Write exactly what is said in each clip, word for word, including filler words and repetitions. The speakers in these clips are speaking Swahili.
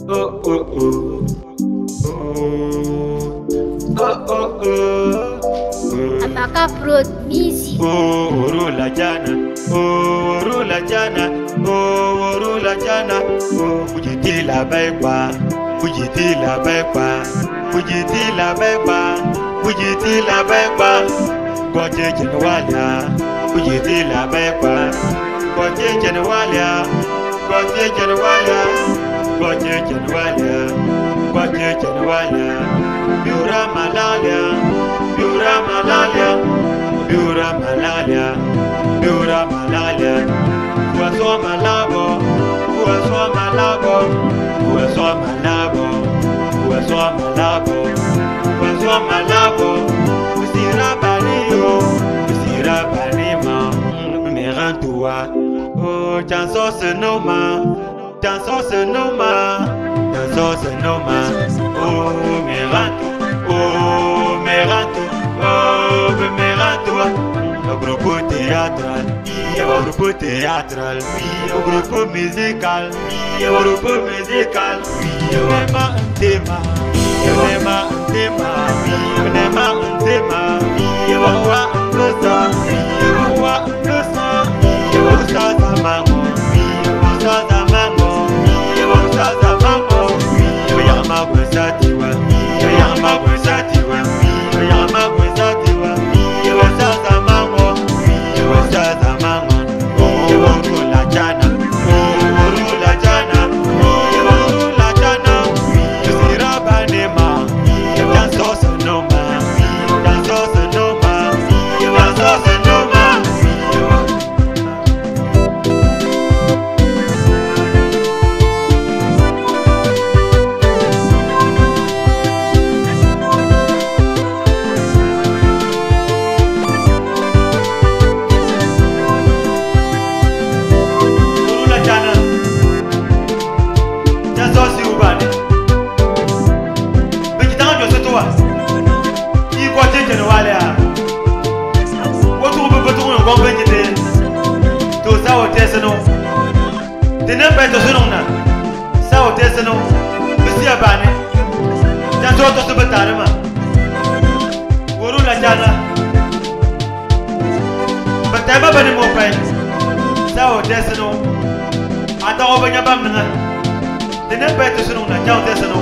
Oh oh oh. Oh oh oh oh. Amaka Prod Music. Oh rula jana. Oh rula jana. Oh rula jana. Oh kujiti la baikwa. Kujiti la baikwa. Kujiti la baikwa. Kujiti la baikwa. Kwaje jenwalia. Kujiti la baikwa. Kwaje jenwalia. Kwaje jenwalia. Kwaje jenwalia. Kwaje jenwalia. Biura malaria. Biura malaria. Biura malaria. Biura malaria. Uaso malabo. Uaso malabo. Uaso malabo. Uaso malabo. Uaso malabo. Usira banio. Usira banima. Merantua. Oh, chanson se noma. Chanson se noma. Chanson se noma. Oh, merantu. Oh, merantu. Oh, merantua. O grupo teatral. O grupo teatral. O grupo musical. O grupo musical. Nema un tema. Nema un tema. Nema un tema. Wawa un cosa. Wawa un cosa. Usa zamango. Usa zamango. Usa zamango. Yama kwesatiwa. Yama kwesatiwa. Yama kwesatiwa. Usa zamango. Usa zamango. Oh rula jana. Oh rula jana. Oh rula jana. Usira banema. Danso sonoma. Danso sonoma. Danso sonoma. Denen beto sununa sawo tesno bisiya bane ta to to subata ma woru la jana bata ba bane mo pai sawo tesno ata o banya bam na denen beto sununa jaw tesno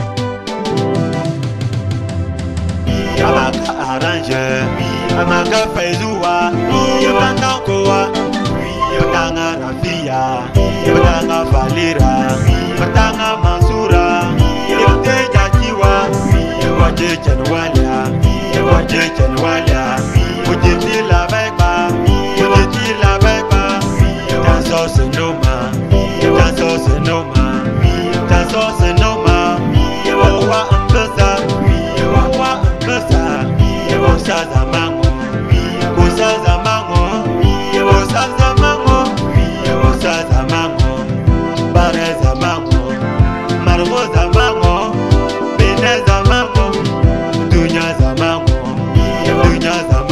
amaka arrange amaka faizuwa yabanta kowa Batanga Rafia, Batanga Valera, Batanga Mansura, Yabte Jajiwa, Yawaje Janwalia, Yawaje Janwalia, Mujiti la Baiba, Mujiti la Baiba, Danso Senoma, Danso Senoma, Danso Senoma, Yawa Ambasa, Yawa Ambasa, Yawa Zamango, Kusa Zamango, Yawa Zamango. Zamango, Bare Zamango, Margo Zamango, Bene Zamango, Dunya Zamango, Dunya Zamango.